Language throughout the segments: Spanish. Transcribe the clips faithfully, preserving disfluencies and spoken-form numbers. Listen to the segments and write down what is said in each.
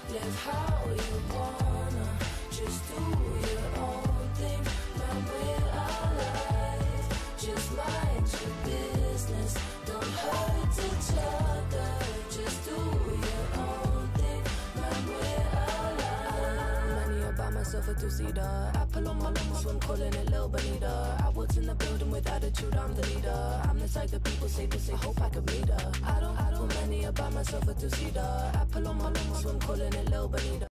Live how you wanna, just do your own thing. Man, we're alive, just mind your business. Don't hurt each other, just do your own thing. Man, we're alive. Money about myself a two-seater. Apple on my lungs, so I'm calling it Lil Bonita. I walked in the building with attitude, I'm the leader. I'm the type that people say to say, hope I could meet her. I don't, I don't money about myself a two-seater. Apple on my lungs, so I'm calling it Lil Bonita.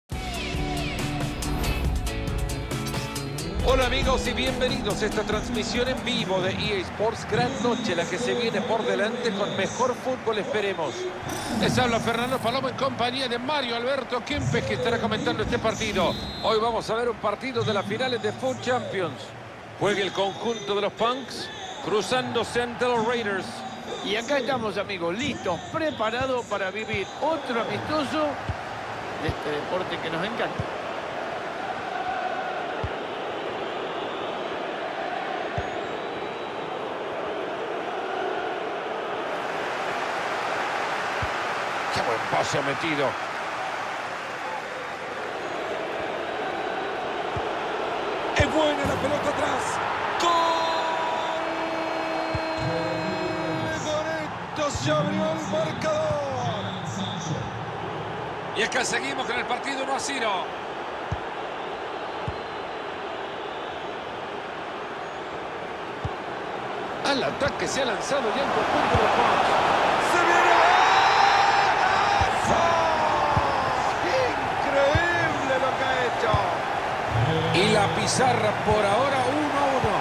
Hola amigos y bienvenidos a esta transmisión en vivo de E A Sports. Gran noche la que se viene por delante con mejor fútbol, esperemos. Les habla Fernando Palomo en compañía de Mario Alberto Kempes, que estará comentando este partido. Hoy vamos a ver un partido de las finales de Food Champions. Juega el conjunto de los Punks, cruzándose ante los Raiders. Y acá estamos, amigos, listos, preparados para vivir otro amistoso de este deporte que nos encanta. ¡Qué buen pase ha metido! ¡Es buena la pelota atrás! ¡Gol! Con esto se abrió el marcador. Y es que seguimos con el partido uno a cero. Al ataque se ha lanzado ya el conjunto de los Punks. ¡Se viene! ¡Increíble lo que ha hecho! Y la pizarra por ahora uno a uno.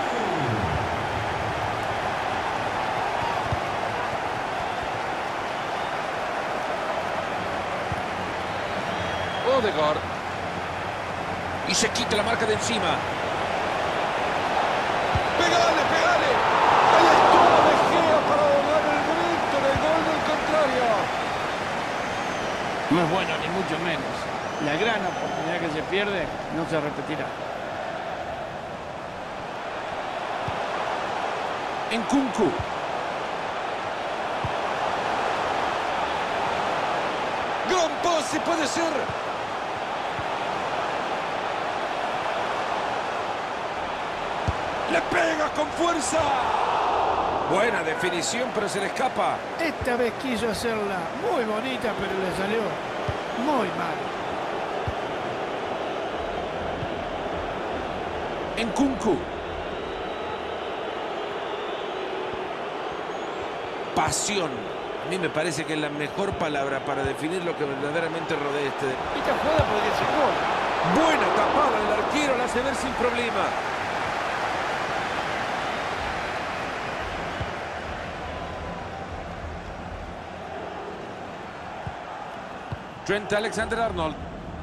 Odegaard. Y se quita la marca de encima. ¡Pegale, pegale! Ahí estuvo De Gea para ahogar el grito del gol del contrario. No es bueno, ni mucho menos. La gran oportunidad que se pierde no se repetirá. Nkunku. Gran pase, puede ser. Le pega con fuerza. Buena definición, pero se le escapa. Esta vez quiso hacerla muy bonita, pero le salió muy mal. Nkunku. Pasión. A mí me parece que es la mejor palabra para definir lo que verdaderamente rodea este. Esta jugada podría ser gol. Buena tapada del arquero, la hace ver sin problema. Trent Alexander-Arnold.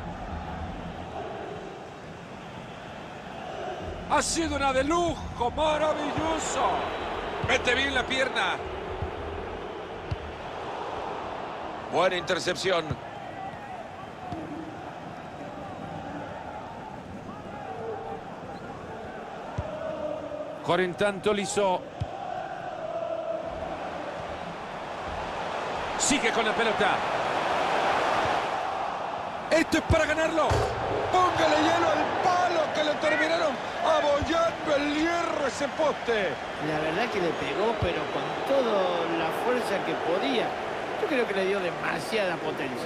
Ha sido una de lujo, maravilloso. Mete bien la pierna. Buena intercepción. Corentin Tolisso. Sigue con la pelota. Esto es para ganarlo. Póngale hielo al palo que le terminaron abollando el hierro ese poste. La verdad que le pegó, pero con toda la fuerza que podía. Yo creo que le dio demasiada potencia.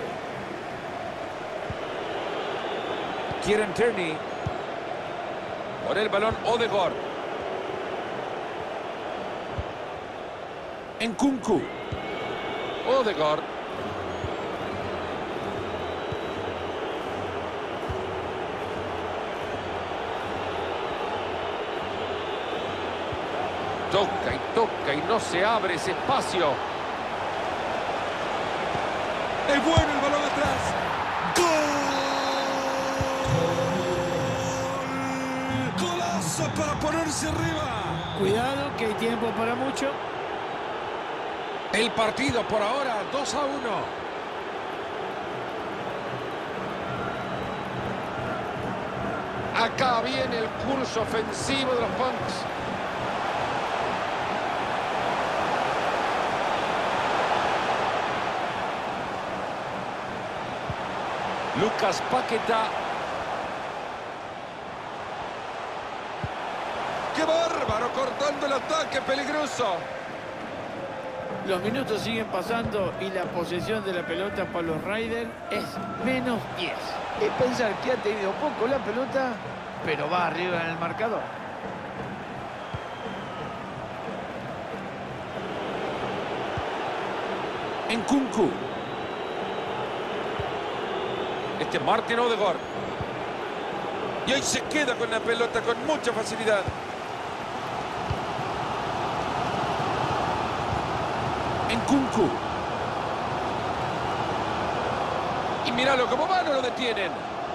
Kieran Tierney. Por el balón Odegaard. Nkunku. Odegaard. Toca y toca y no se abre ese espacio. Es bueno el balón atrás. ¡Gol! ¡Golazo para ponerse arriba! Cuidado que hay tiempo para mucho. El partido por ahora dos a uno. Acá viene el curso ofensivo de los Punks. Lucas Paquetá. ¡Qué bárbaro! Cortando el ataque, peligroso. Los minutos siguen pasando y la posesión de la pelota para los Raiders es menos diez. Es pensar que ha tenido poco la pelota, pero va arriba en el marcador. Nkunku. Este Martin Odegaard. Y hoy se queda con la pelota con mucha facilidad. Nkunku. Y míralo cómo va, no lo detienen.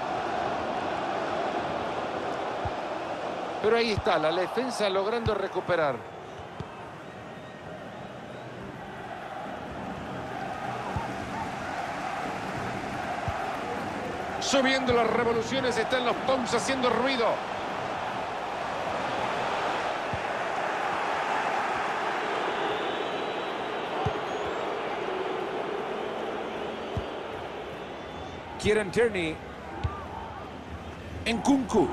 Pero ahí está, la defensa logrando recuperar. Subiendo las revoluciones, están los Punks haciendo ruido. Kieran Tierney. Nkunku.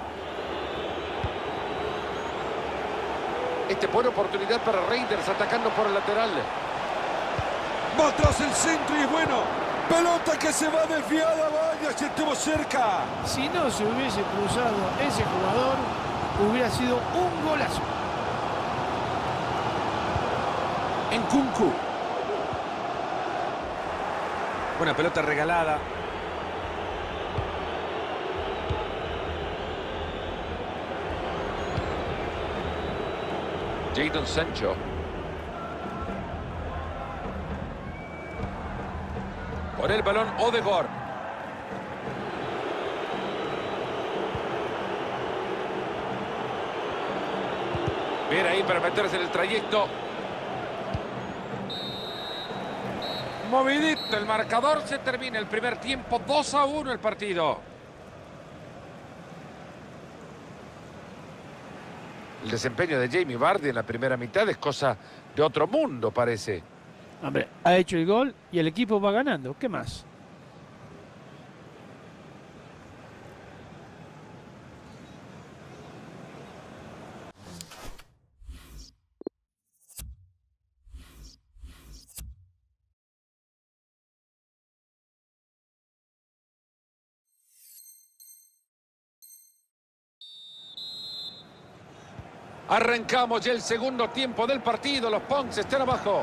Este buena oportunidad para Raiders atacando por el lateral. Va atrás el centro y es bueno. Pelota que se va desviada, vaya, se estuvo cerca. Si no se hubiese cruzado ese jugador, hubiera sido un golazo. Nkunku. Una pelota regalada. Jadon Sancho. Por el balón Odegaard. Bien ahí para meterse en el trayecto. Movidito el marcador, se termina el primer tiempo, dos a uno el partido. El desempeño de Jamie Vardy en la primera mitad es cosa de otro mundo, parece. Hombre, ha hecho el gol y el equipo va ganando. ¿Qué más? Arrancamos ya el segundo tiempo del partido. Los Punks están abajo.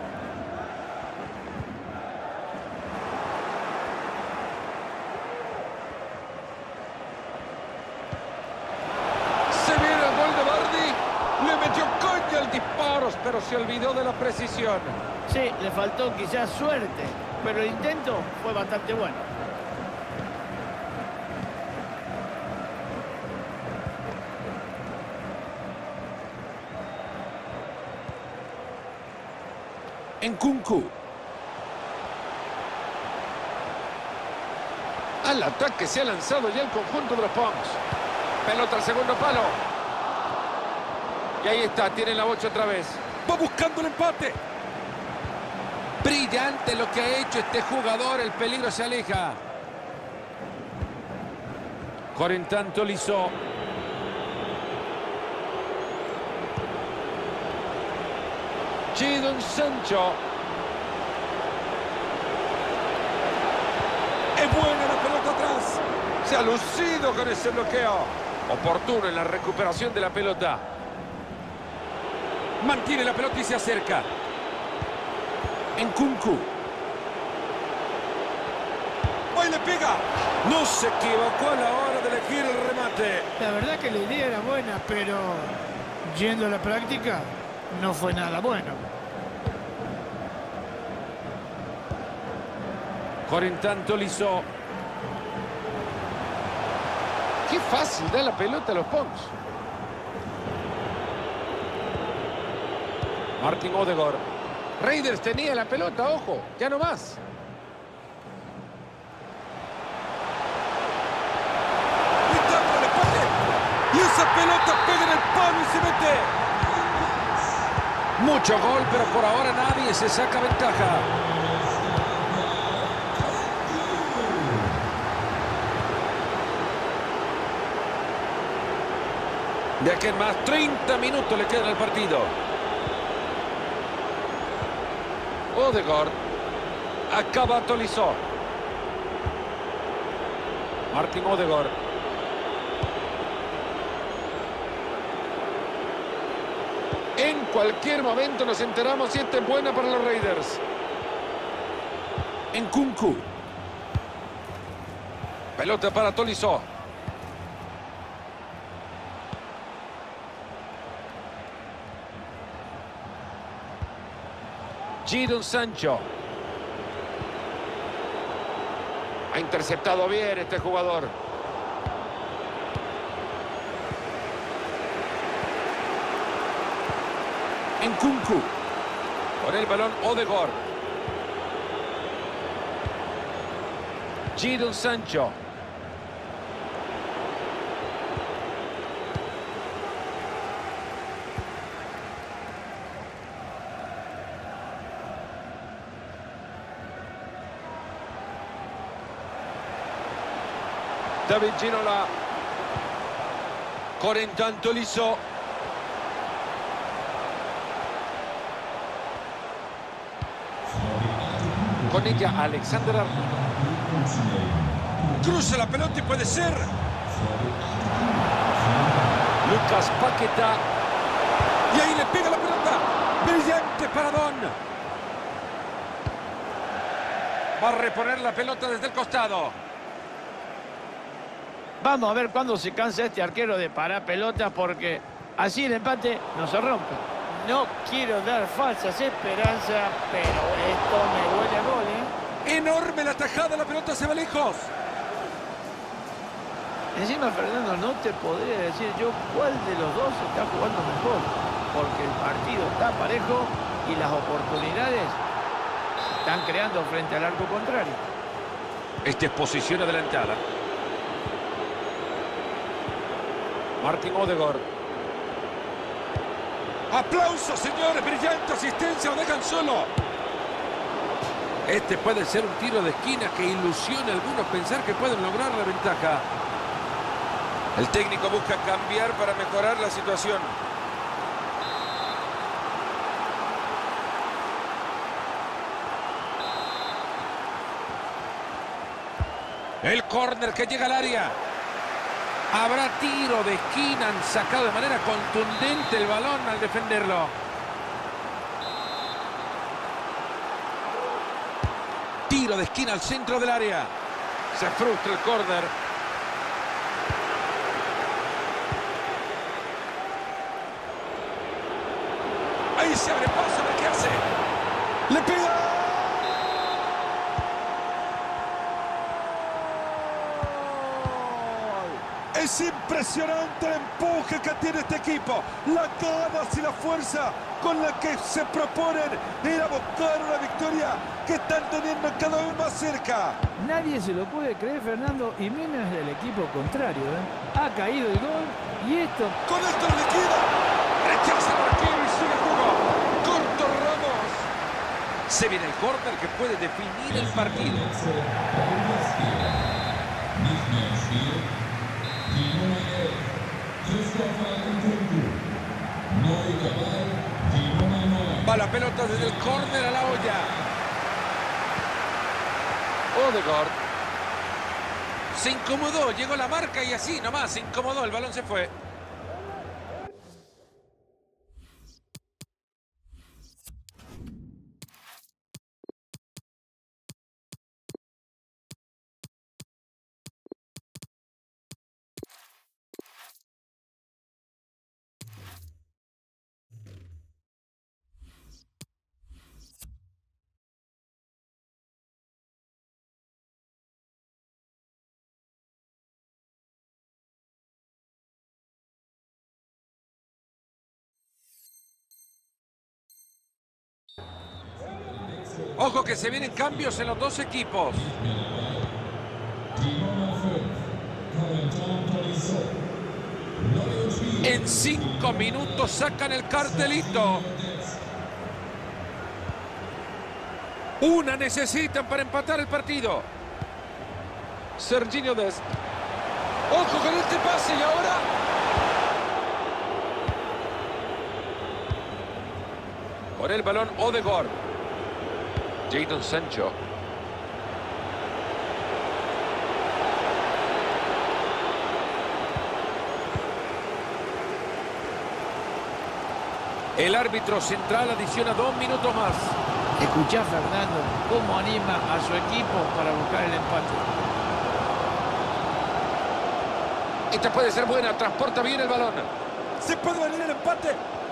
Se viene el gol de Vardy. Le metió coña al disparo, pero se olvidó de la precisión. Sí, le faltó quizás suerte, pero el intento fue bastante bueno. Nkunku. Al ataque se ha lanzado ya el conjunto de los Punks. Pelota al segundo palo. Y ahí está, tiene la bocha otra vez. Va buscando el empate. Brillante lo que ha hecho este jugador. El peligro se aleja. Corentin Tolisso. Jadon Sancho. Es buena la pelota atrás. Se ha lucido con ese bloqueo. Oportuno en la recuperación de la pelota. Mantiene la pelota y se acerca. Nkunku. ¡Hoy le pega! No se equivocó a la hora de elegir el remate. La verdad que la idea era buena, pero yendo a la práctica no fue nada bueno. Corentin Tolisso. Qué fácil da la pelota a los Punks. Martin Odegaard. Raiders tenía la pelota, ojo, ya no más. Y esa pelota pega en el palo y se mete. Mucho gol, pero por ahora nadie se saca ventaja. De aquí en más, treinta minutos le quedan al partido. Odegaard. Acaba Tolisso. Martin Odegaard. En cualquier momento nos enteramos si esta es buena para los Raiders. Nkunku. Pelota para Tolisso. Jadon Sancho. Ha interceptado bien este jugador. Nkunku. Con el balón Odegaard. Jadon Sancho. David Ginola. Con intanto Tolisso. Con ella Alexander Arnold. Cruza la pelota y puede ser. Lucas Paquetá. Y ahí le pega la pelota. Brillante paradón. Va a reponer la pelota desde el costado. Vamos a ver cuándo se cansa este arquero de parar pelotas, porque así el empate no se rompe. No quiero dar falsas esperanzas, pero esto me huele a gol, ¿eh? Enorme la tajada, la pelota se va lejos. Encima, Fernando, no te podría decir yo cuál de los dos está jugando mejor, porque el partido está parejo y las oportunidades se están creando frente al arco contrario. Esta es posición adelantada. Martin Odegaard. ¡Aplausos, señores! ¡Brillante asistencia! ¡Lo dejan solo! Este puede ser un tiro de esquina que ilusiona a algunos pensar que pueden lograr la ventaja. El técnico busca cambiar para mejorar la situación. El córner que llega al área. Habrá tiro de esquina, han sacado de manera contundente el balón al defenderlo. Tiro de esquina al centro del área. Se frustra el córner. Ahí se abre paso, ¿qué hace? ¡Le pega! Es impresionante el empuje que tiene este equipo, las ganas y la fuerza con la que se proponen ir a buscar una victoria que están teniendo cada vez más cerca. Nadie se lo puede creer, Fernando, y menos del equipo contrario, ¿eh? Ha caído el gol y esto... Con esto lo liquida. Rechaza el arquero y sigue el juego. Corto Ramos. Se viene el córner que puede definir el partido. Va la pelota desde el córner a la olla. Odegaard. Se incomodó, llegó la marca y así nomás se incomodó, el balón se fue. Ojo que se vienen cambios en los dos equipos. En cinco minutos sacan el cartelito. Una necesitan para empatar el partido. Serginho Dest. Ojo con este pase y ahora Con el balón Odegaard. Jadon Sancho. El árbitro central adiciona dos minutos más. Escuchá, Fernando, cómo anima a su equipo para buscar el empate. Esta puede ser buena, transporta bien el balón. Se puede venir el empate.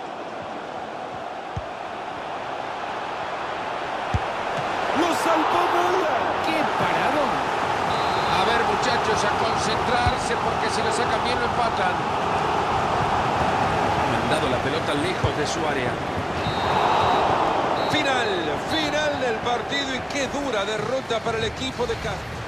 ¡Lo salvó Müller! ¡Qué paradón! A ver, muchachos, a concentrarse porque si lo sacan bien lo empatan. Mandado la pelota lejos de su área. Final, final del partido y qué dura derrota para el equipo de Castro.